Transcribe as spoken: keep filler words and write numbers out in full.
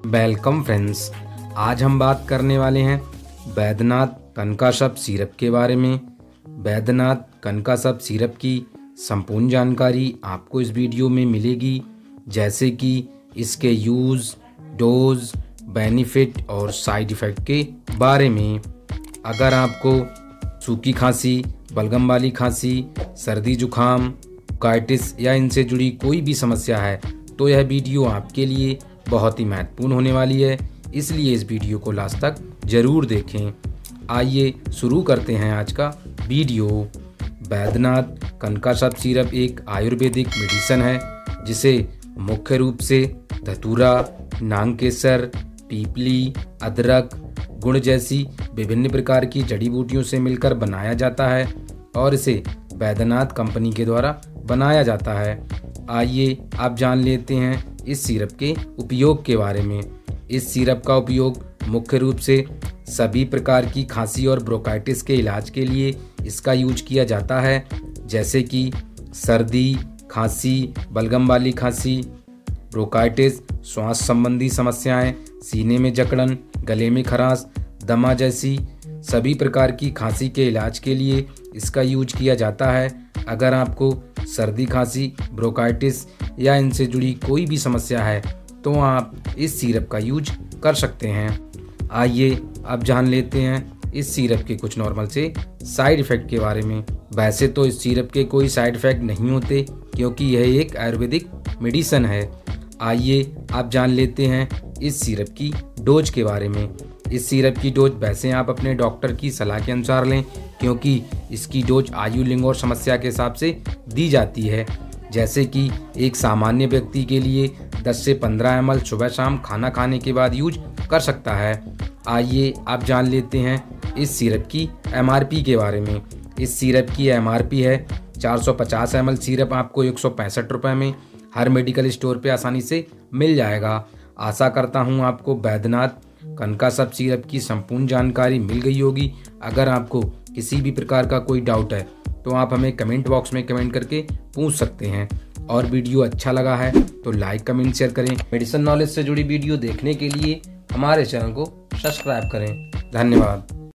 Welcome friends. आज हम बात करने वाले हैं बैद्यनाथ कनकाशप सिरप के बारे में। बैद्यनाथ कनकाशप सिरप की संपूर्ण जानकारी आपको इस वीडियो में मिलेगी, जैसे कि इसके यूज़, डोज, बेनिफिट और साइड इफ़ेक्ट के बारे में। अगर आपको सूखी खांसी, बलगम वाली खांसी, सर्दी जुखाम, ब्रोंकाइटिस या इनसे जुड़ी कोई भी समस्या है तो यह वीडियो आपके लिए बहुत ही महत्वपूर्ण होने वाली है, इसलिए इस वीडियो को लास्ट तक ज़रूर देखें। आइए शुरू करते हैं आज का वीडियो। बैद्यनाथ कनकाशप सिरप एक आयुर्वेदिक मेडिसिन है जिसे मुख्य रूप से धतूरा, नागकेसर, पीपली, अदरक, गुड़ जैसी विभिन्न प्रकार की जड़ी बूटियों से मिलकर बनाया जाता है और इसे बैद्यनाथ कंपनी के द्वारा बनाया जाता है। आइए आप जान लेते हैं इस सिरप के उपयोग के बारे में। इस सिरप का उपयोग मुख्य रूप से सभी प्रकार की खांसी और ब्रोंकाइटिस के इलाज के लिए इसका यूज किया जाता है, जैसे कि सर्दी, खांसी, बलगम वाली खांसी, ब्रोंकाइटिस, श्वास संबंधी समस्याएं, सीने में जकड़न, गले में खराश, दमा जैसी सभी प्रकार की खांसी के इलाज के लिए इसका यूज किया जाता है। अगर आपको सर्दी, खांसी, ब्रोंकाइटिस या इनसे जुड़ी कोई भी समस्या है तो आप इस सिरप का यूज कर सकते हैं। आइए अब जान लेते हैं इस सिरप के कुछ नॉर्मल से साइड इफ़ेक्ट के बारे में। वैसे तो इस सिरप के कोई साइड इफ़ेक्ट नहीं होते क्योंकि यह एक आयुर्वेदिक मेडिसिन है। आइए आप जान लेते हैं इस सिरप की डोज के बारे में। इस सिरप की डोज वैसे आप अपने डॉक्टर की सलाह के अनुसार लें, क्योंकि इसकी डोज आयु, लिंग और समस्या के हिसाब से दी जाती है। जैसे कि एक सामान्य व्यक्ति के लिए दस से पंद्रह एम एल सुबह शाम खाना खाने के बाद यूज कर सकता है। आइए आप जान लेते हैं इस सिरप की एम आर पी के बारे में। इस सिरप की एम आर पी है चार सौ पचास एम एल सिरप आपको एक सौ पैंसठ रुपये में हर मेडिकल स्टोर पे आसानी से मिल जाएगा। आशा करता हूँ आपको बैद्यनाथ कनकाशप सिरप की संपूर्ण जानकारी मिल गई होगी। अगर आपको किसी भी प्रकार का कोई डाउट है तो आप हमें कमेंट बॉक्स में कमेंट करके पूछ सकते हैं। और वीडियो अच्छा लगा है तो लाइक, कमेंट, शेयर करें। मेडिसिन नॉलेज से जुड़ी वीडियो देखने के लिए हमारे चैनल को सब्सक्राइब करें। धन्यवाद।